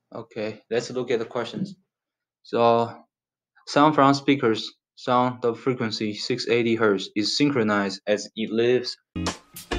Okay, let's look at the questions. So, sound from speakers, sound of frequency 680 Hz is synchronized as it leaves